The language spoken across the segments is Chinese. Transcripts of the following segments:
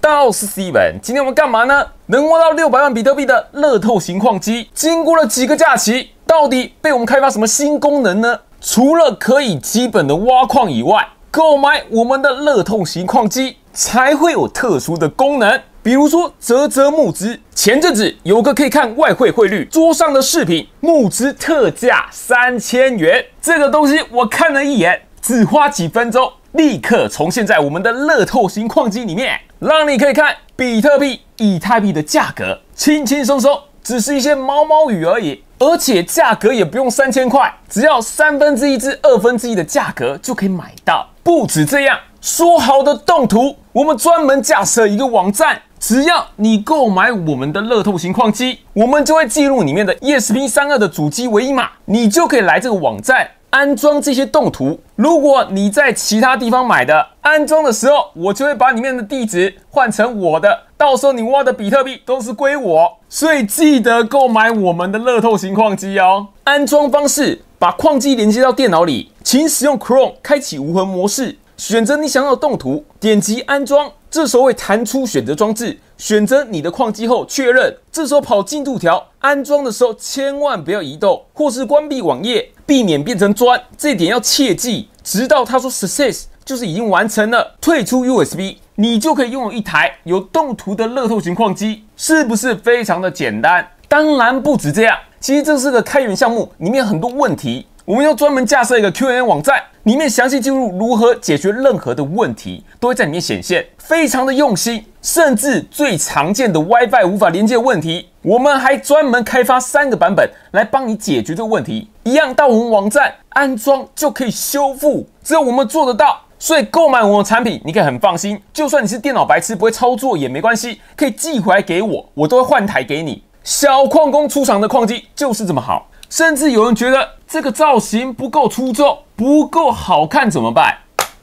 大家好，我是 Steven。今天我们干嘛呢？能挖到600万比特币的乐透型矿机，经过了几个假期，到底被我们开发什么新功能呢？除了可以基本的挖矿以外，购买我们的乐透型矿机才会有特殊的功能。比如说啧募资，前阵子有个可以看外汇汇率桌上的视频，募资特价3000元，这个东西我看了一眼，只花几分钟，立刻重现在我们的乐透型矿机里面，让你可以看比特币、以太币的价格，轻轻松松，只是一些毛毛雨而已，而且价格也不用3000块，只要1/3至1/2的价格就可以买到。不止这样，说好的动图，我们专门架设一个网站，只要你购买我们的乐透型矿机，我们就会记录里面的 ESP32 的主机唯一码，你就可以来这个网站安装这些动图。如果你在其他地方买的，安装的时候我就会把里面的地址换成我的，到时候你挖的比特币都是归我。所以记得购买我们的乐透型矿机哦。安装方式：把矿机连接到电脑里，请使用 Chrome 开启无痕模式，选择你想要的动图，点击安装。这时候会弹出选择装置，选择你的矿机后确认。这时候跑进度条，安装的时候千万不要移动或是关闭网页，避免变成砖，这一点要切记。直到他说 success 就是已经完成了，退出 USB， 你就可以拥有一台有动图的乐透型矿机，是不是非常的简单？当然不止这样，其实这是个开源项目，里面很多问题。我们要专门架设一个 Q&A 网站，里面详细记录如何解决任何的问题，都会在里面显现，非常的用心。甚至最常见的 WiFi 无法连接的问题，我们还专门开发3个版本来帮你解决这个问题。一样到我们网站安装就可以修复，只有我们做得到。所以购买我们的产品，你可以很放心，就算你是电脑白痴不会操作也没关系，可以寄回来给我，我都会换台给你。小矿工出厂的矿机就是这么好。甚至有人觉得这个造型不够出众，不够好看怎么办？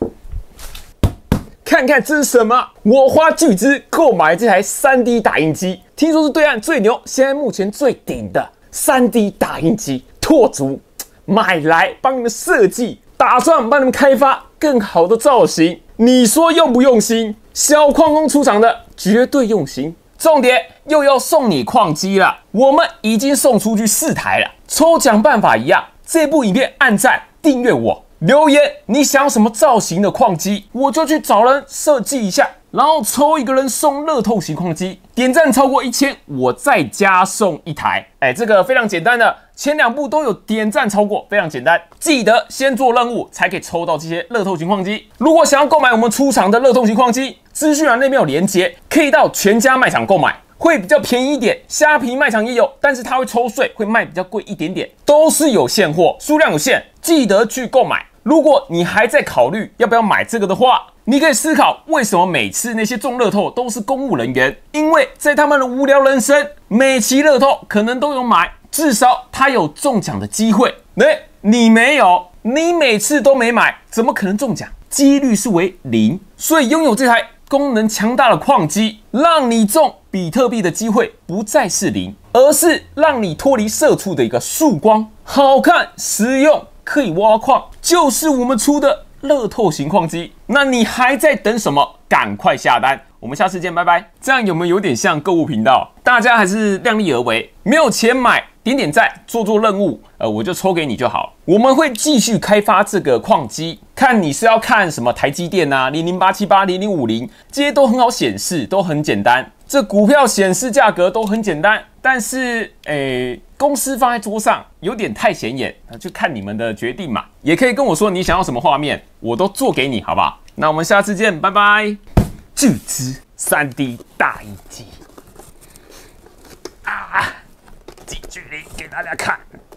看看这是什么？我花巨资购买这台 3D 打印机，听说是对岸最牛，现在目前最顶的 3D 打印机，拓足买来帮你们设计，打算帮你们开发更好的造型。你说用不用心？小矿工出厂的绝对用心。重点又要送你矿机了，我们已经送出去4台了。抽奖办法一样，这部影片按赞、订阅我，留言你想要什么造型的矿机，我就去找人设计一下，然后抽一个人送乐透型矿机。点赞超过1000，我再加送1台。这个非常简单的，前2部都有点赞超过，非常简单。记得先做任务才可以抽到这些乐透型矿机。如果想要购买我们出厂的乐透型矿机，资讯栏那边有连结，可以到全家卖场购买，会比较便宜一点。虾皮卖场也有，但是它会抽税，会卖比较贵一点点。都是有现货，数量有限，记得去购买。如果你还在考虑要不要买这个的话，你可以思考为什么每次那些中乐透都是公务人员，因为在他们的无聊人生，每期乐透可能都有买，至少他有中奖的机会。你没有，你每次都没买，怎么可能中奖？几率是为0。所以拥有这台功能强大的矿机，让你中比特币的机会不再是0，而是让你脱离社畜的一个曙光。好看、实用，可以挖矿，就是我们出的乐透型矿机。那你还在等什么？赶快下单！我们下次见，拜拜。这样有没有点像购物频道？大家还是量力而为，没有钱买，点赞，做任务，我就抽给你就好。我们会继续开发这个矿机，看你是要看什么台积电啊，00878、0050，这些都很好显示，都很简单。这股票显示价格都很简单，但是公司放在桌上有点太显眼，就看你们的决定嘛。也可以跟我说你想要什么画面，我都做给你，好不好？那我们下次见，拜拜。巨资 3D 打印机近距离给大家看。